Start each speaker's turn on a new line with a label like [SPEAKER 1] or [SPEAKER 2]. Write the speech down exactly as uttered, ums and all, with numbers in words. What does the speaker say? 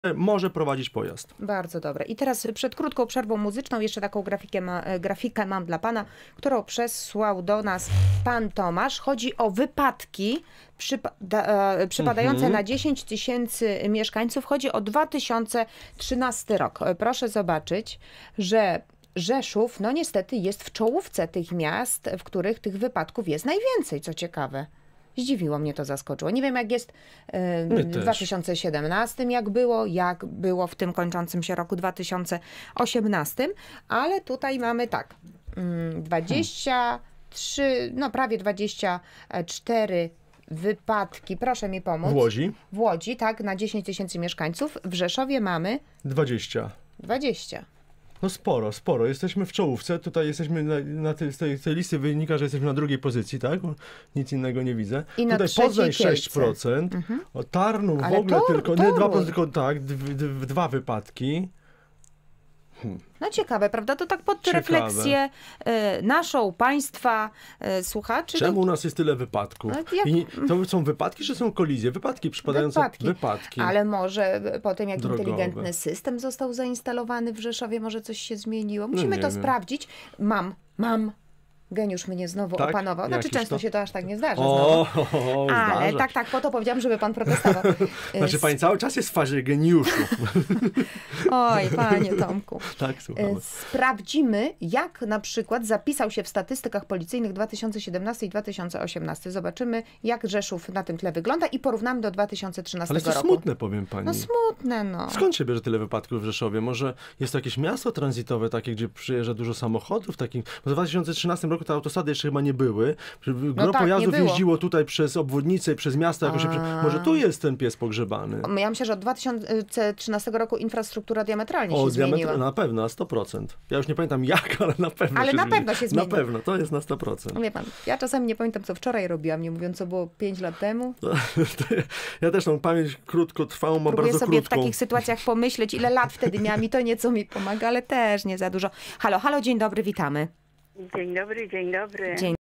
[SPEAKER 1] może prowadzić pojazd.
[SPEAKER 2] Bardzo dobre. I teraz przed krótką przerwą muzyczną jeszcze taką grafikę, ma, grafikę mam dla pana, którą przesłał do nas pan Tomasz. Chodzi o wypadki przypada, e, przypadające mhm. na dziesięć tysięcy mieszkańców. Chodzi o dwa tysiące trzynasty rok. Proszę zobaczyć, że Rzeszów, no niestety jest w czołówce tych miast, w których tych wypadków jest najwięcej, co ciekawe. Zdziwiło mnie to, zaskoczyło. Nie wiem, jak jest y, w dwa tysiące siedemnastym, jak było, jak było w tym kończącym się roku dwa tysiące osiemnastym, ale tutaj mamy tak, y, dwadzieścia trzy, no prawie dwadzieścia cztery wypadki, proszę mi pomóc.
[SPEAKER 1] W Łodzi?
[SPEAKER 2] W Łodzi, tak, na dziesięć tysięcy mieszkańców. W Rzeszowie mamy...
[SPEAKER 1] dwadzieścia.
[SPEAKER 2] dwadzieścia.
[SPEAKER 1] No sporo, sporo. Jesteśmy w czołówce. Tutaj jesteśmy na, na tej, z, tej, z tej listy wynika, że jesteśmy na drugiej pozycji, tak? Nic innego nie widzę.
[SPEAKER 2] I
[SPEAKER 1] tutaj Poznań sześć procent. Mhm. O Tarnów
[SPEAKER 2] Ale
[SPEAKER 1] w ogóle
[SPEAKER 2] tor,
[SPEAKER 1] tylko, nie dwa procent, tylko tak, d, d, dwa wypadki.
[SPEAKER 2] Hmm. No ciekawe, prawda? To tak pod
[SPEAKER 1] ciekawe.
[SPEAKER 2] refleksję y, naszą, państwa, y, słuchaczy.
[SPEAKER 1] Czemu u nas jest tyle wypadków?
[SPEAKER 2] No, jak...
[SPEAKER 1] I to są wypadki, czy są kolizje? Wypadki przypadające
[SPEAKER 2] wypadki.
[SPEAKER 1] wypadki.
[SPEAKER 2] Ale może po tym, jak
[SPEAKER 1] drogowe.
[SPEAKER 2] inteligentny system został zainstalowany w Rzeszowie, może coś się zmieniło. Musimy
[SPEAKER 1] no
[SPEAKER 2] to
[SPEAKER 1] wiem.
[SPEAKER 2] sprawdzić. Mam, mam. Geniusz mnie znowu
[SPEAKER 1] tak?
[SPEAKER 2] opanował. Znaczy
[SPEAKER 1] Jakiś
[SPEAKER 2] często
[SPEAKER 1] to?
[SPEAKER 2] się to aż tak nie zdarza.
[SPEAKER 1] O,
[SPEAKER 2] znowu.
[SPEAKER 1] o, o,
[SPEAKER 2] Ale
[SPEAKER 1] zdarza.
[SPEAKER 2] tak, tak, po to powiedziałam, żeby pan protestował.
[SPEAKER 1] Znaczy pani cały czas jest w fazie geniuszu.
[SPEAKER 2] Oj, panie Tomku.
[SPEAKER 1] Tak, słuchamy.
[SPEAKER 2] Sprawdzimy, jak na przykład zapisał się w statystykach policyjnych dwa tysiące siedemnasty i dwa tysiące osiemnasty. Zobaczymy, jak Rzeszów na tym tle wygląda i porównamy do dwa tysiące trzynastego
[SPEAKER 1] Ale to
[SPEAKER 2] roku.
[SPEAKER 1] smutne, powiem pani.
[SPEAKER 2] No smutne, no.
[SPEAKER 1] Skąd się bierze tyle wypadków w Rzeszowie? Może jest to jakieś miasto tranzytowe, takie, gdzie przyjeżdża dużo samochodów? Takich... Bo w dwa tysiące trzynastym roku te autostrady jeszcze chyba nie były. Gro
[SPEAKER 2] no tak,
[SPEAKER 1] pojazdów
[SPEAKER 2] nie było.
[SPEAKER 1] jeździło tutaj przez obwodnicę, przez miasto. Jakoś się... Może tu jest ten pies pogrzebany.
[SPEAKER 2] Ja myślę, że od dwa tysiące trzynastego roku infrastruktura diametralnie
[SPEAKER 1] o,
[SPEAKER 2] się zmieniła.
[SPEAKER 1] Na pewno, na sto procent. Ja już nie pamiętam jak, ale na pewno
[SPEAKER 2] ale
[SPEAKER 1] się
[SPEAKER 2] na
[SPEAKER 1] zmieni.
[SPEAKER 2] pewno się zmieni.
[SPEAKER 1] Na pewno, to jest na sto procent.
[SPEAKER 2] Wie pan, ja czasami nie pamiętam, co wczoraj robiłam, nie mówiąc, co było pięć lat temu.
[SPEAKER 1] To, to ja, ja też mam pamięć krótkotrwałą, mam
[SPEAKER 2] Próbuję
[SPEAKER 1] bardzo
[SPEAKER 2] sobie
[SPEAKER 1] krótką.
[SPEAKER 2] w takich sytuacjach pomyśleć, ile lat wtedy miałam i to nieco mi pomaga, ale też nie za dużo. Halo, halo, dzień dobry, witamy.
[SPEAKER 3] Dzień dobry, dzień dobry.
[SPEAKER 2] Dzień